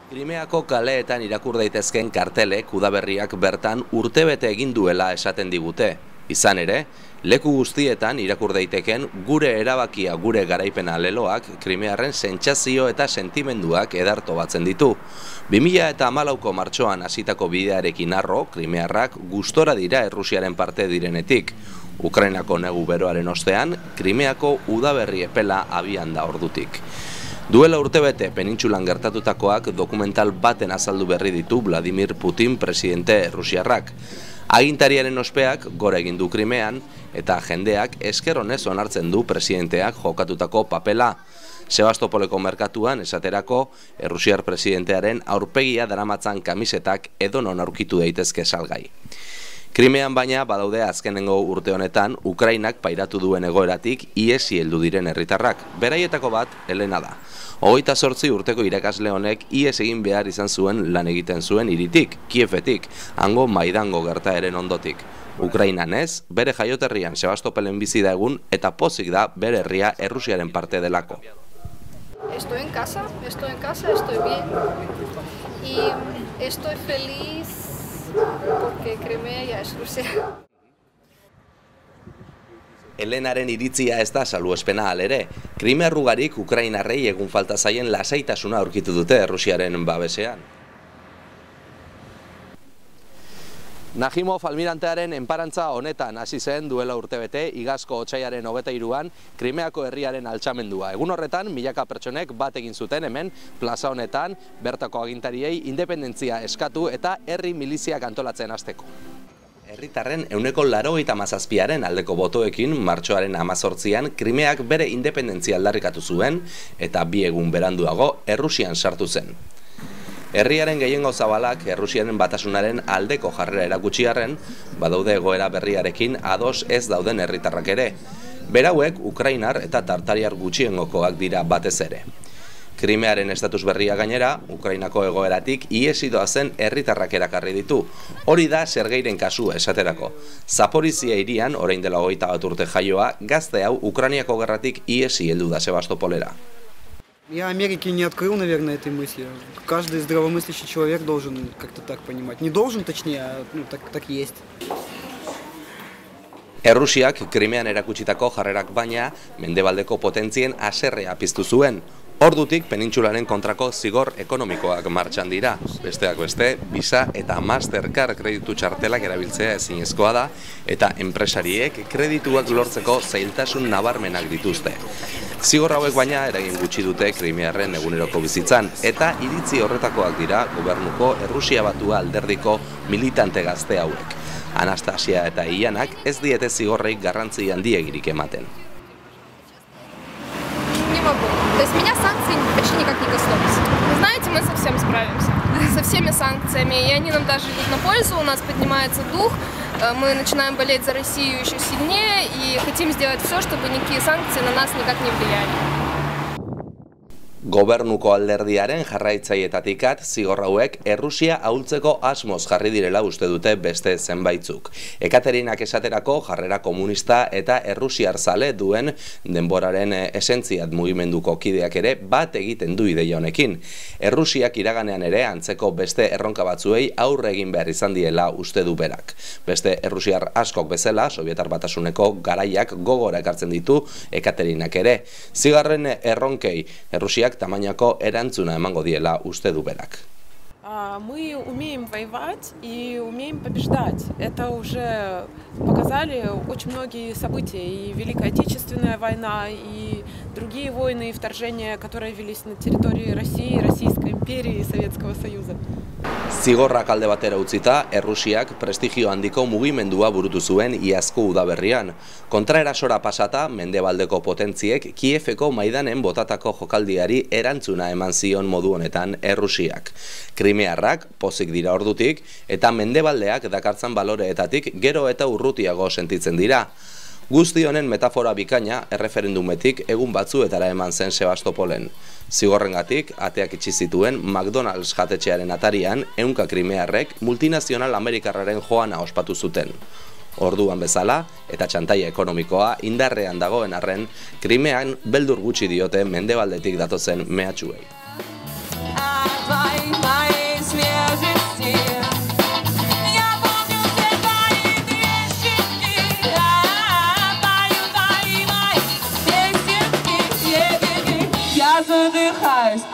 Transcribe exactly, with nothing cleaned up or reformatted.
Krimeako kaleetan irakur daitezken kartelek udaberriak bertan urtebete egin duela esaten digute. Izan ere, leku guztietan irakur daiteken gure erabakia gure garaipena leloak krimearren sentsazio eta sentimenduak edarto batzen ditu. bi mila hamalauko martxoan hasitako bidearekin harro, krimearrak gustora dira Errusiaren parte direnetik. Ukrainako negu beroaren ostean, Krimeako udaberri epela abian da ordutik. Duela urtebete penintsulan gertatutakoak dokumental baten azaldu berri ditu Vladimir Putin presidente Errusiarrak. Agintariaren ospeak gora egin du Krimean eta jendeak esker honez onartzen du presidenteak jokatutako papela. Sebastopoleko merkatuan esaterako Errusiar presidentearen aurpegia daramatzan kamisetak edonon aurkitu daitezke salgai. Krimean baina badaude azkenengo urte honetan Ukrainak pairatu duen egoeratik iesi heldu diren herritarrak. Beraietako bat Elena da. Hogeita zortzi urteko irakasle honek ies egin behar izan zuen lan egiten zuen hiritik, Kievetik, hango Maidango gertaeren ondotik. Ukrainan ez, bere jaioterrian Sebastopelen bizi da egun eta pozik da bere herria Errusiaren parte delako. Estoy en casa, estoy en casa, estoy bien y estoy feliz porque Crimea ya es Rusia. Elenaren iritzia ez da salbuespena alere. Krimearrugarik Ukrainarrei egun falta zaien lasaitasuna aurkitu dute Errusiaren babesean. Najimov almirantearen enparantza honetan hasi zen duela urtebete igazko otsaiaren hogeita hiruan Krimeako herriaren altxamendua. Egun horretan milaka pertsonek bat egin zuten hemen plaza honetan bertako agintariei independentzia eskatu eta herri miliziak antolatzen hasteko. Herritarren ehuneko laurogeita hamazazpiaren aldeko botoekin martxoaren hamazortzian Krimeak bere independentzia aldarrikatu zuen eta bi egun beranduago Errusian sartu zen. Herriaren gehiengo zabalak Errusiaren batasunaren aldeko jarrera erakutsi arren, badaude egoera berriarekin ados ez dauden herritarrak ere. Berauek Ukrainar eta Tartariar gutxiengokoak dira batez ere. Krimearen estatus berria gainera, Ukrainako egoeratik iesi doazen herritarrak erakarri ditu. Hori da Sergeiren kasua esaterako. Zaporizia hirian, orain dela hogeita bat urte jaioa, gazte hau Ukrainiako gerratik iesi heldu da Sebastopolera. Я Америке не открыл, наверное, этой мысли. Каждый здравомыслящий человек должен как-то так понимать. Не должен, точнее, а ну, так, так есть. Errusiak Krimean erakutsitako jarrerak baina mendebaldeko potentzien haserrea piztu zuen. Ordutik penintsularen kontrako zigor ekonomikoak martxan dira. Besteak beste, Visa eta Mastercard kreditu txartelak erabiltzea ezinezkoa da eta enpresariek kredituak lortzeko zailtasun nabarmenak dituzte. Zigor hauek baina eragin gutxi dute Krimearren eguneroko bizitzan eta iritzi horretakoak dira gobernuko Errusia Batua alderdiko militante gazte hauek. Anastasia eta Ianak ez diete zigorreik garrantzi handiegirik ematen. То есть меня санкции почти никак не коснулись. Вы знаете, мы совсем справимся. Со всеми санкциями, и они нам даже идут на пользу, у нас поднимается дух, мы начинаем болеть за Россию еще сильнее и хотим сделать все, чтобы никакие санкции на нас никак не влияли. Gobernuko alderdiaren jarraitzailetatikat zigor hauek Errusia ahultzeko asmoz jarri direla uste dute beste zenbaitzuk. Ekaterinak esaterako jarrera komunista eta errusiar zale duen denboraren esentziat mugimenduko kideak ere bat egiten du ideia honekin. Errusiak iraganean ere antzeko beste erronka batzuei aurre egin behar izan diela uste du berak. Beste errusiar askok bezala, Sobietar Batasuneko garaiak gogora ekartzen ditu Ekaterinak ere. Zigarren erronkei Errusiak tamainako erantzuna emango diela uste du berak. Мы умеем воевать и умеем побеждать. Это уже показали очень многие события. И Великая Отечественная война, и другие войны и вторжения, которые велись на территории России, Российской империи и Советского Союза. Zigorrak alde batera utzita, Errusiak prestigio handiko mugimendua burutu zuen iazko udaberrian. Kontraerasora pasata, mendebaldeko potentziek Kieveko Maidanen botatako jokaldiari erantzuna eman zion modu honetan Errusiak. Krimearrak pozik dira ordutik eta mendebaldeak dakartzan baloreetatik gero eta urrutiago sentitzen dira. Guzti honen metafora bikaina erreferendumetik egun batzuetara eman zen Sebastopolen. Zigorrengatik ateak itxi zituen McDonald's jatetxearen atarian ehunka krimearrek multinazional amerikarraren joana ospatu zuten. Orduan bezala eta txantaia ekonomikoa indarrean dagoen arren, Krimean beldur gutxi diote mendebaldetik datozen mehatxuei. твоей, моей свежести. Я помню все твои трещинки, пою твои мои песенки. Я задыхаюсь.